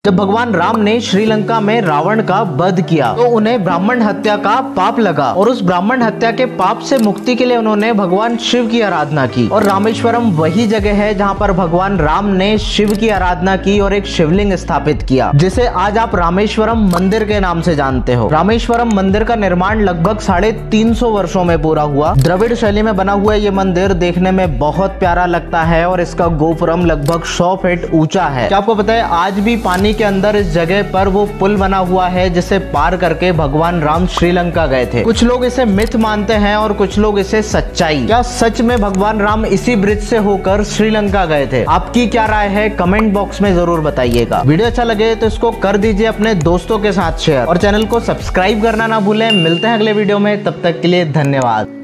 जब भगवान राम ने श्रीलंका में रावण का वध किया तो उन्हें ब्राह्मण हत्या का पाप लगा और उस ब्राह्मण हत्या के पाप से मुक्ति के लिए उन्होंने भगवान शिव की आराधना की। और रामेश्वरम वही जगह है जहां पर भगवान राम ने शिव की आराधना की और एक शिवलिंग स्थापित किया, जिसे आज आप रामेश्वरम मंदिर के नाम से जानते हो। रामेश्वरम मंदिर का निर्माण लगभग 350 वर्षों में पूरा हुआ। द्रविड़ शैली में बना हुआ ये मंदिर देखने में बहुत प्यारा लगता है और इसका गोपुरम लगभग 100 फीट ऊंचा है। क्या आपको पता है आज भी पानी के अंदर इस जगह पर वो पुल बना हुआ है जिसे पार करके भगवान राम श्रीलंका गए थे। कुछ लोग इसे मिथ मानते हैं और कुछ लोग इसे सच्चाई। क्या सच में भगवान राम इसी ब्रिज से होकर श्रीलंका गए थे? आपकी क्या राय है कमेंट बॉक्स में जरूर बताइएगा। वीडियो अच्छा लगे तो इसको कर दीजिए अपने दोस्तों के साथ शेयर और चैनल को सब्सक्राइब करना ना भूलें। मिलते हैं अगले वीडियो में, तब तक के लिए धन्यवाद।